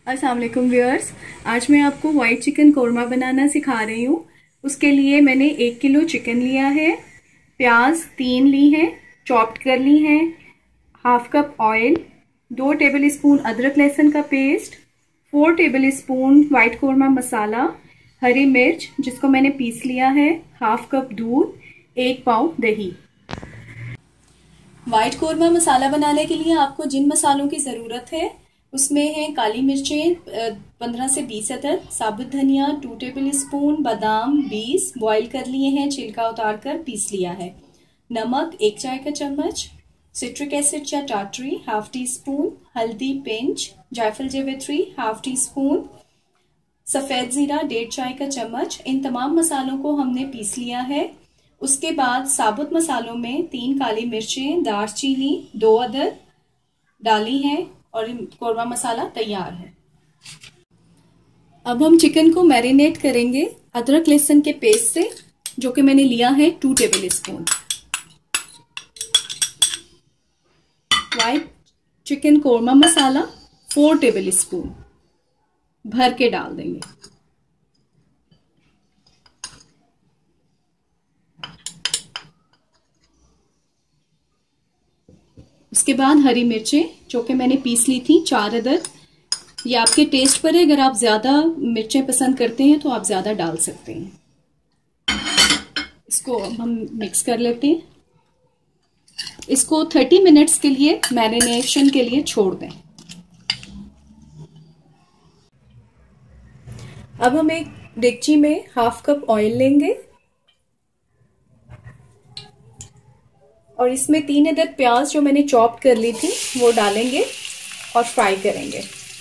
अस्सलाम वालेकुम व्यूअर्स। आज मैं आपको वाइट चिकन कोरमा बनाना सिखा रही हूँ। उसके लिए मैंने 1 किलो चिकन लिया है, प्याज 3 ली हैं, चॉप्ड कर ली हैं, half cup oil, 2 tablespoon अदरक लहसुन का paste, 4 tablespoon white korma masala, हरी मिर्च जिसको मैंने पीस लिया है, हाफ कप दूध, 1 पाव दही। वाइट कोरमा मसाला बनाने के लिए आपको जिन मसालों की ज़रूरत है उसमें है काली मिर्चें 15 से 20 अदद, साबुत धनिया 2 टेबल स्पून, बादाम 20 बॉईल कर लिए हैं, छिलका उतार कर पीस लिया है, नमक 1 चाय का चम्मच, सिट्रिक एसिड या टाटरी हाफ टी स्पून, हल्दी पिंच, जायफल जावित्री हाफ टी स्पून, सफ़ेद ज़ीरा 1.5 चाय का चम्मच। इन तमाम मसालों को हमने पीस लिया है। उसके बाद साबुत मसालों में 3 काली मिर्चें, दालचीनी 2 अदद डाली हैं और कोरमा मसाला तैयार है। अब हम चिकन को मैरिनेट करेंगे अदरक लहसुन के पेस्ट से, जो कि मैंने लिया है 2 tablespoon. White chicken korma masala 4 tablespoon भर के डाल देंगे। उसके बाद हरी मिर्चें जो कि मैंने पीस ली थी 4 अदद। ये आपके टेस्ट पर है, अगर आप ज़्यादा मिर्चें पसंद करते हैं तो आप ज़्यादा डाल सकते हैं। इसको हम मिक्स कर लेते हैं। इसको 30 मिनट्स के लिए मैरिनेशन के लिए छोड़ दें। अब हम एक डेगची में हाफ कप ऑयल लेंगे और इसमें 3 अदद प्याज जो मैंने चॉप कर ली थी वो डालेंगे और फ्राई करेंगे।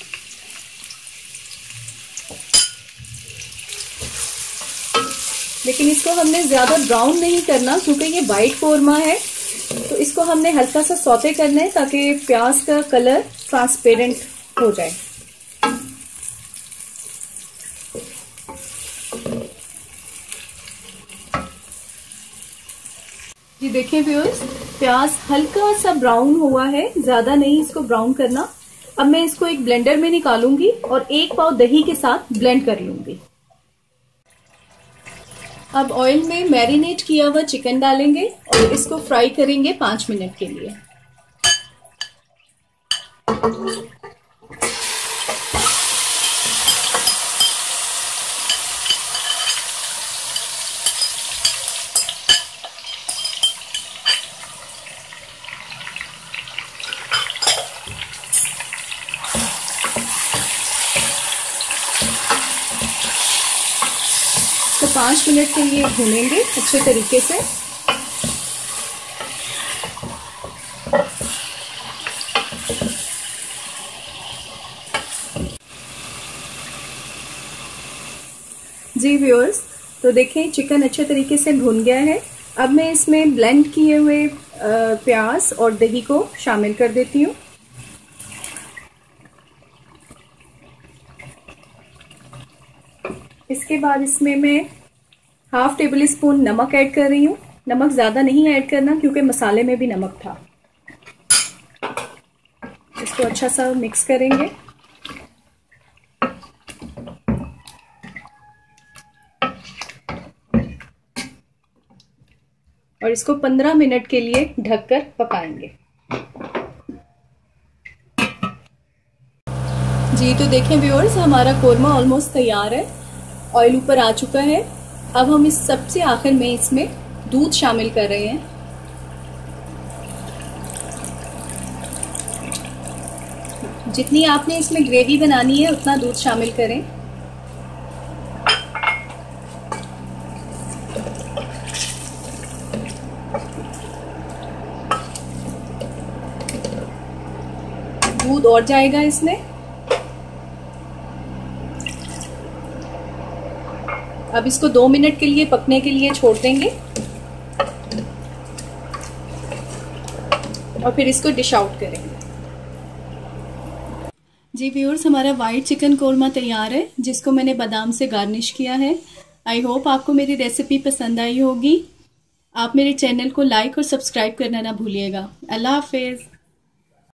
लेकिन इसको हमने ज़्यादा ब्राउन नहीं करना क्योंकि ये वाइट कोरमा है, तो इसको हमने हल्का सा सौते करना है ताकि प्याज का कलर ट्रांसपेरेंट हो जाए। ये देखिए व्यूअर्स, प्याज हल्का सा ब्राउन हुआ है, ज्यादा नहीं इसको ब्राउन करना। अब मैं इसको एक ब्लेंडर में निकालूंगी और 1 पाव दही के साथ ब्लेंड कर लूंगी। अब ऑयल में मैरिनेट किया हुआ चिकन डालेंगे और इसको फ्राई करेंगे 5 मिनट के लिए। तो 5 मिनट के लिए भूनेंगे अच्छे तरीके से। जी व्यूअर्स, तो देखें चिकन अच्छे तरीके से भुन गया है। अब मैं इसमें ब्लेंड किए हुए प्याज और दही को शामिल कर देती हूँ। इसके बाद इसमें मैं हाफ टेबल स्पून नमक ऐड कर रही हूँ। नमक ज़्यादा नहीं ऐड करना क्योंकि मसाले में भी नमक था। इसको अच्छा सा मिक्स करेंगे। और इसको 15 मिनट के लिए ढककर पकाएंगे। जी तो देखें व्यूअर्स, हमारा कोरमा ऑलमोस्ट तैयार है। ऑयल ऊपर आ चुका है। अब हम इस सबसे आखिर में इसमें दूध शामिल कर रहे हैं। जितनी आपने इसमें ग्रेवी बनानी है उतना दूध शामिल करें। दूध और जाएगा इसमें। अब इसको 2 मिनट के लिए पकने के लिए छोड़ देंगे और फिर इसको डिश आउट करेंगे। जी व्यूअर्स, हमारा वाइट चिकन कोरमा तैयार है जिसको मैंने बादाम से गार्निश किया है। आई होप आपको मेरी रेसिपी पसंद आई होगी। आप मेरे चैनल को लाइक और सब्सक्राइब करना ना भूलिएगा। अल्लाह हाफिज।